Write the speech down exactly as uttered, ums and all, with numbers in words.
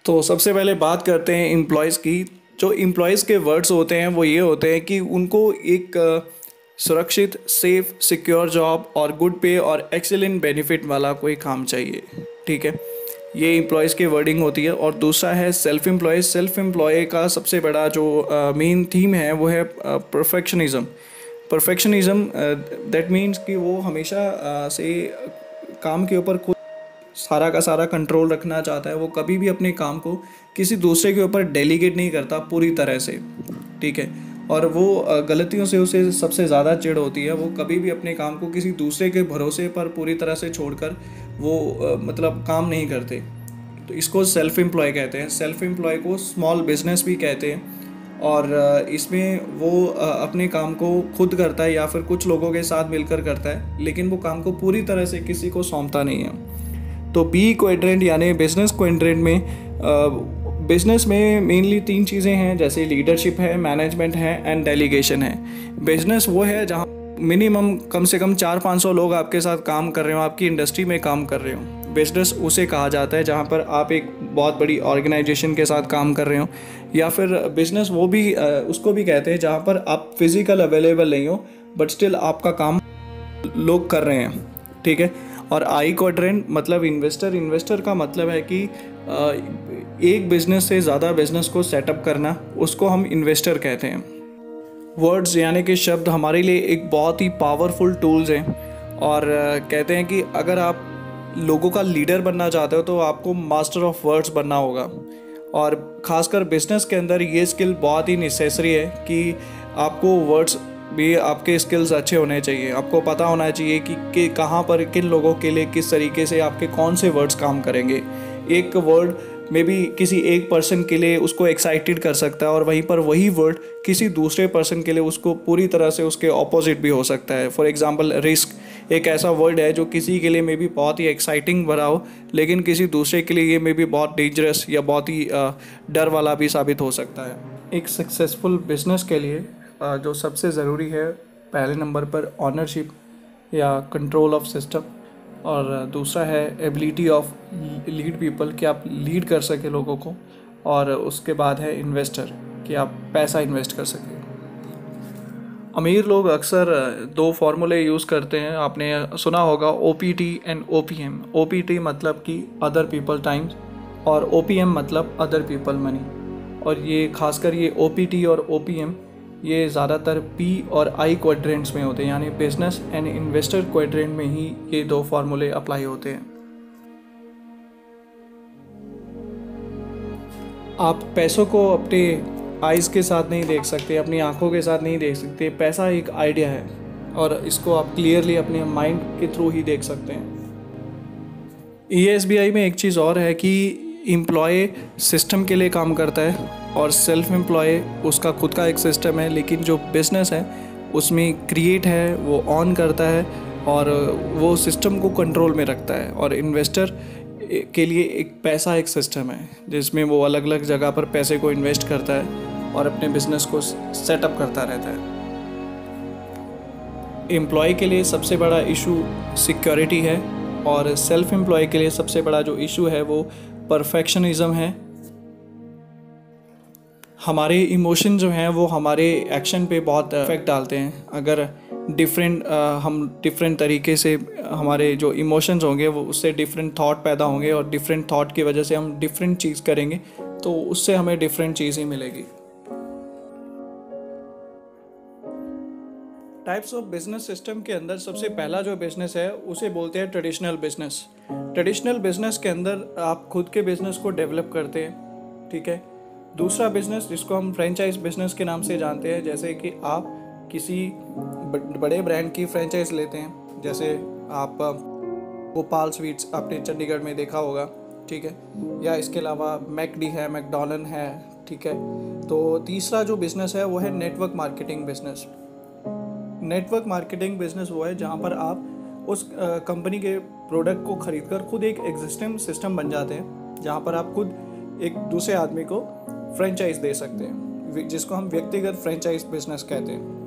तो सबसे पहले बात करते हैं एम्प्लॉयज़ की। जो एम्प्लॉयज़ के वर्ड्स होते हैं वो ये होते हैं कि उनको एक अ, सुरक्षित, सेफ, सिक्योर जॉब और गुड पे और एक्सेलेंट बेनिफिट वाला कोई काम चाहिए। ठीक है, ये एम्प्लॉयज़ की वर्डिंग होती है। और दूसरा है सेल्फ एम्प्लॉय। सेल्फ एम्प्लॉय का सबसे बड़ा जो मेन थीम है वो है परफेक्शनिज़म। परफेक्शनिज़म दैट मीन्स कि वो हमेशा uh, से काम के ऊपर खुद सारा का सारा कंट्रोल रखना चाहता है। वो कभी भी अपने काम को किसी दूसरे के ऊपर डेलीगेट नहीं करता पूरी तरह से। ठीक है, और वो अ, गलतियों से उसे सबसे ज़्यादा चिढ़ होती है। वो कभी भी अपने काम को किसी दूसरे के भरोसे पर पूरी तरह से छोड़कर वो अ, मतलब काम नहीं करते। तो इसको सेल्फ एम्प्लॉय कहते हैं। सेल्फ एम्प्लॉय को स्मॉल बिजनेस भी कहते हैं। और अ, इसमें वो अ, अपने काम को खुद करता है या फिर कुछ लोगों के साथ मिलकर करता है, लेकिन वो काम को पूरी तरह से किसी को सौंपता नहीं है। तो बी क्वाड्रेंट यानी बिजनेस क्वाड्रेंट में बिजनेस में मेनली तीन चीज़ें हैं, जैसे लीडरशिप है, मैनेजमेंट है एंड डेलीगेशन है। बिजनेस वो है जहाँ मिनिमम कम से कम चार पाँच सौ लोग आपके साथ काम कर रहे हो, आपकी इंडस्ट्री में काम कर रहे हो। बिजनेस उसे कहा जाता है जहाँ पर आप एक बहुत बड़ी ऑर्गेनाइजेशन के साथ काम कर रहे हो। या फिर बिजनेस वो भी uh, उसको भी कहते हैं जहाँ पर आप फिजिकल अवेलेबल नहीं हो बट स्टिल आपका काम लोग कर रहे हैं। ठीक है, और आई क्वाड्रेंट मतलब इन्वेस्टर। इन्वेस्टर का मतलब है कि एक बिजनेस से ज़्यादा बिजनेस को सेटअप करना, उसको हम इन्वेस्टर कहते हैं। वर्ड्स यानी कि शब्द हमारे लिए एक बहुत ही पावरफुल टूल्स हैं। और कहते हैं कि अगर आप लोगों का लीडर बनना चाहते हो तो आपको मास्टर ऑफ वर्ड्स बनना होगा। और ख़ासकर बिजनेस के अंदर ये स्किल बहुत ही नेसेसरी है कि आपको वर्ड्स भी आपके स्किल्स अच्छे होने चाहिए। आपको पता होना चाहिए कि, कि कहाँ पर किन लोगों के लिए किस तरीके से आपके कौन से वर्ड्स काम करेंगे। एक वर्ड में भी किसी एक पर्सन के लिए उसको एक्साइटेड कर सकता है और वहीं पर वही वर्ड किसी दूसरे पर्सन के लिए उसको पूरी तरह से उसके ऑपोजिट भी हो सकता है। फॉर एग्जांपल रिस्क एक ऐसा वर्ड है जो किसी के लिए मे बी बहुत ही एक्साइटिंग भरा हो, लेकिन किसी दूसरे के लिए ये मे बी बहुत डेंजरस या बहुत ही डर वाला भी साबित हो सकता है। एक सक्सेसफुल बिजनेस के लिए जो सबसे ज़रूरी है, पहले नंबर पर ऑनरशिप या कंट्रोल ऑफ सिस्टम, और दूसरा है एबिलिटी ऑफ लीड पीपल कि आप लीड कर सके लोगों को, और उसके बाद है इन्वेस्टर कि आप पैसा इन्वेस्ट कर सकें। अमीर लोग अक्सर दो फार्मूले यूज़ करते हैं, आपने सुना होगा O P T and O P M. O P T मतलब कि अदर पीपल टाइम्स और ओ पी एम मतलब अदर पीपल मनी। और ये खासकर ये ओ पी टी और ओ पी एम ये ज़्यादातर पी और आई क्वाड्रेंट्स में होते हैं, यानी बिजनेस एंड इन्वेस्टर क्वाड्रेंट में ही ये दो फार्मूले अप्लाई होते हैं। आप पैसों को अपने आइज़ के साथ नहीं देख सकते, अपनी आंखों के साथ नहीं देख सकते। पैसा एक आइडिया है और इसको आप क्लियरली अपने माइंड के थ्रू ही देख सकते हैं। ई एस बी आई में एक चीज़ और है कि एम्प्लॉय सिस्टम के लिए काम करता है और सेल्फ एम्प्लॉय उसका खुद का एक सिस्टम है, लेकिन जो बिज़नेस है उसमें क्रिएट है, वो ऑन करता है और वो सिस्टम को कंट्रोल में रखता है। और इन्वेस्टर के लिए एक पैसा एक सिस्टम है जिसमें वो अलग अलग जगह पर पैसे को इन्वेस्ट करता है और अपने बिजनेस को सेटअप करता रहता है। एम्प्लॉय के लिए सबसे बड़ा इशू सिक्योरिटी है और सेल्फ एम्प्लॉय के लिए सबसे बड़ा जो इशू है वो परफेक्शनिज्म है। हमारे इमोशन जो हैं वो हमारे एक्शन पे बहुत इफेक्ट डालते हैं। अगर डिफरेंट हम डिफरेंट तरीके से हमारे जो इमोशंस होंगे वो उससे डिफरेंट थॉट पैदा होंगे और डिफरेंट थॉट की वजह से हम डिफरेंट चीज़ करेंगे तो उससे हमें डिफरेंट चीज़ ही मिलेगी। टाइप्स ऑफ बिजनेस सिस्टम के अंदर सबसे पहला जो बिजनेस है उसे बोलते हैं ट्रेडिशनल बिजनेस। ट्रेडिशनल बिजनेस के अंदर आप खुद के बिजनेस को डेवलप करते हैं। ठीक है, दूसरा बिजनेस जिसको हम फ्रेंचाइज बिजनेस के नाम से जानते हैं, जैसे कि आप किसी बड़े ब्रांड की फ्रेंचाइज लेते हैं, जैसे आप गोपाल स्वीट्स आपने चंडीगढ़ में देखा होगा। ठीक है, या इसके अलावा मैकडी है, मैकडॉनल्ड है। ठीक है, तो तीसरा जो बिज़नेस है वो है network marketing business. Network marketing business वो है जहाँ पर आप उस कंपनी के प्रोडक्ट को खरीदकर खुद एक एग्जिस्टिंग सिस्टम बन जाते हैं, जहाँ पर आप खुद एक दूसरे आदमी को फ्रेंचाइज दे सकते हैं, जिसको हम व्यक्तिगत फ्रेंचाइज बिजनेस कहते हैं।